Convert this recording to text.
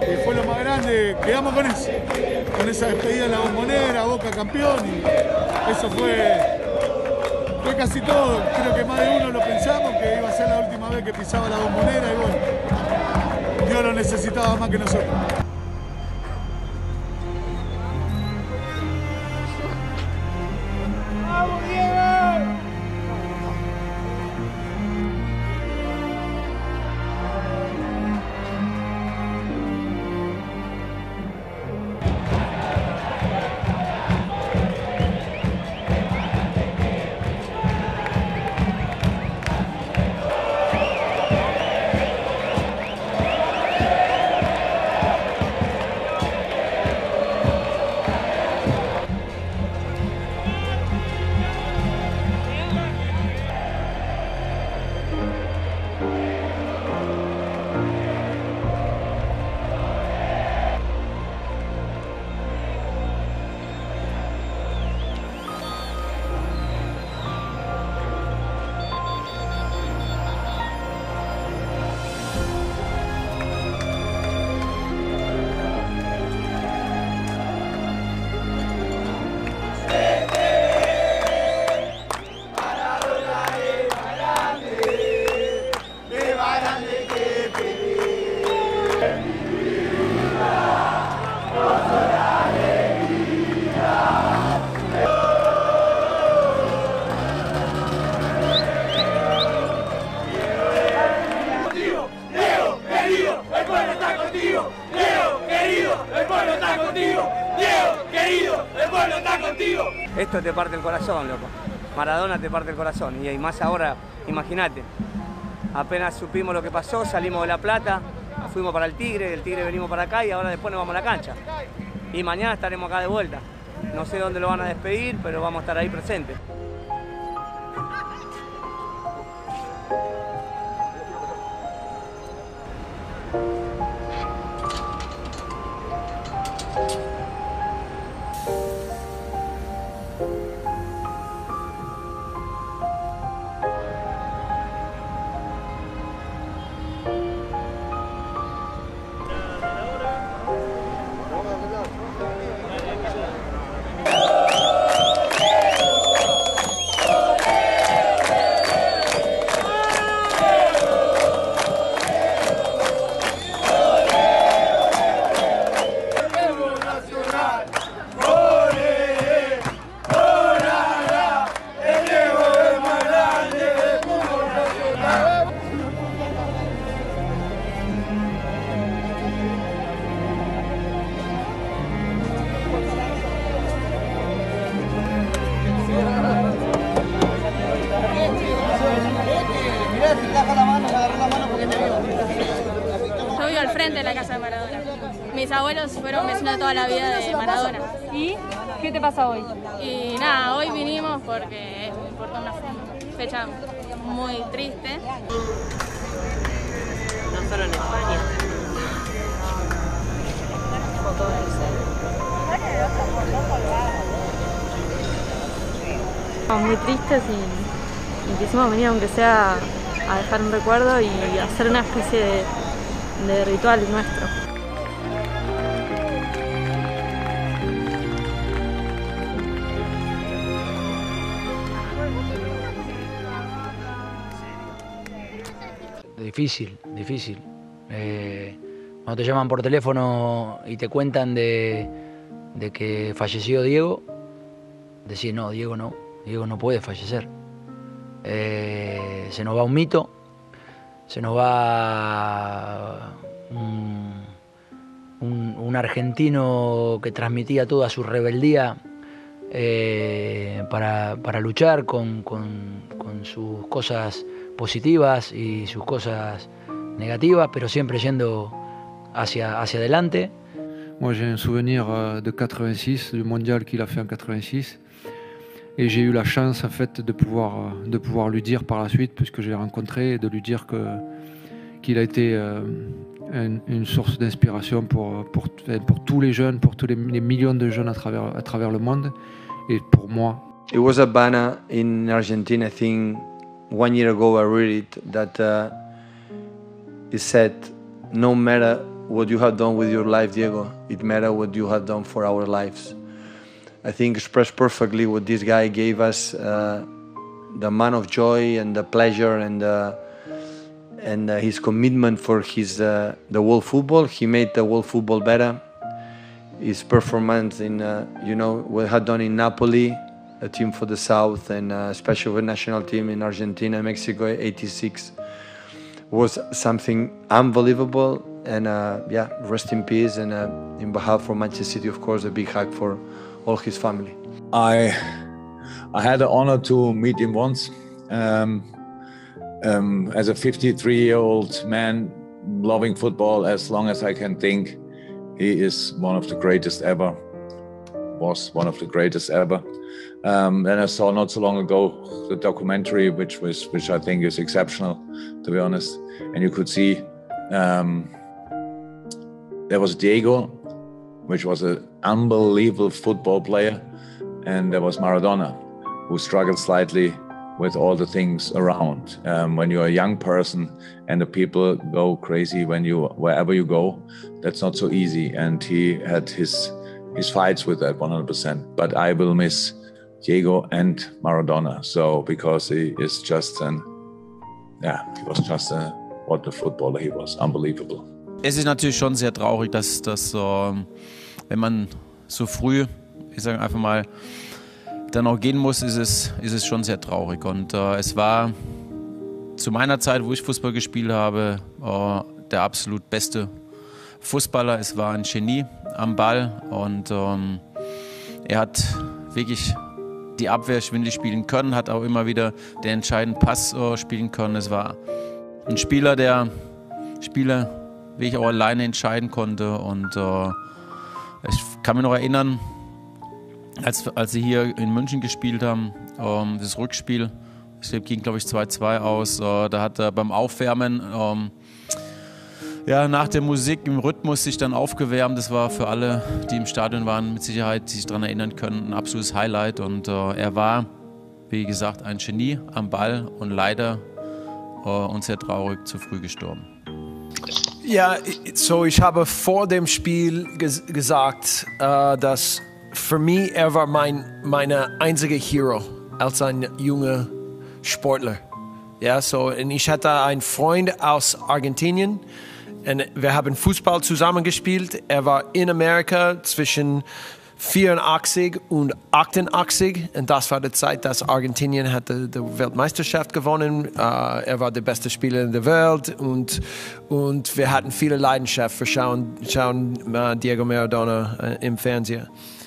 fue lo más grande, quedamos con eso, con esa despedida en la Bombonera, Boca campeón, y eso fue casi todo. Creo que más de uno lo pensamos, que iba a ser la última vez que pisaba la Bombonera, y bueno, Dios lo necesitaba más que nosotros. ¡Vamos, Diego! Esto te parte el corazón, loco. Maradona te parte el corazón. Y más ahora, imagínate. Apenas supimos lo que pasó, salimos de La Plata, fuimos para el Tigre, del Tigre venimos para acá y ahora después nos vamos a la cancha. Y mañana estaremos acá de vuelta. No sé dónde lo van a despedir, pero vamos a estar ahí presentes. Yo vivo al frente de la casa de Maradona. Mis abuelos fueron vecinos toda la vida de Maradona. ¿Y qué te pasa hoy? Y nada, hoy vinimos porque es una fecha muy triste. No solo en España. Muy tristes y quisimos venir aunque sea a dejar un recuerdo y hacer una especie de ritual nuestro. Difícil. Cuando te llaman por teléfono y te cuentan de que falleció Diego, decís no, Diego no puede fallecer. Se nos va un mito, se nos va un argentino que transmitía toda su rebeldía para luchar con sus cosas positivas y sus cosas negativas, pero siempre yendo hacia adelante. Moi j'ai un souvenir de 86, du mondial qu'il a fait en 86. Et j'ai eu la chance en fait de pouvoir lui dire par la suite, puisque je l'ai rencontré, de lui dire qu'il a été une source d'inspiration pour tous les jeunes, pour tous les millions de jeunes à travers le monde, et pour moi. It was a banner in Argentina, I think 1 year ago I read it, that it said, no matter what you have done with your life, Diego. It matters what you have done for our lives. I think expressed perfectly what this guy gave us, the amount of joy and the pleasure and his commitment for the world football. He made the world football better. His performance in, what he had done in Napoli, a team for the South, and especially the national team in Argentina, Mexico, 86, was something unbelievable. And rest in peace. And in behalf of Manchester City, of course, a big hug for all his family. I had the honor to meet him once. As a 53-year-old man loving football as long as I can think, he is one of the greatest ever, was one of the greatest ever. Then I saw not so long ago the documentary, which I think is exceptional, to be honest. And you could see there was Diego, which was an unbelievable football player, and there was Maradona, who struggled slightly with all the things around. When you're a young person and the people go crazy wherever you go, that's not so easy. And he had his fights with that 100%. But I will miss Diego and Maradona. So because he is just he was just what a footballer he was, unbelievable. Es ist natürlich schon sehr traurig, dass wenn man so früh, ich sage einfach mal, dann auch gehen muss, ist es schon sehr traurig. Und es war zu meiner Zeit, wo ich Fußball gespielt habe, der absolut beste Fußballer. Es war ein Genie am Ball und er hat wirklich die Abwehr schwindelig spielen können, hat auch immer wieder den entscheidenden Pass spielen können. Es war ein Spieler, der Spiele wirklich auch alleine entscheiden konnte. Und ich kann mich noch erinnern, als sie hier in München gespielt haben, das Rückspiel, es ging glaube ich 2-2 aus, da hat er beim Aufwärmen nach der Musik im Rhythmus sich dann aufgewärmt. Das war für alle, die im Stadion waren, mit Sicherheit, die sich daran erinnern können, ein absolutes Highlight. Und er war, wie gesagt, ein Genie am Ball und leider und sehr traurig zu früh gestorben. Ja, so ich habe vor dem Spiel gesagt, dass für mich er war meine einzige Hero als ein junger Sportler. Ja, so und ich hatte einen Freund aus Argentinien und wir haben Fußball zusammen gespielt. Er war in Amerika zwischen 84 und 88 und das war die Zeit, dass Argentinien hatte die Weltmeisterschaft gewonnen. Er war der beste Spieler in der Welt und wir hatten viele Leidenschaft für schauen Diego Maradona im Fernsehen.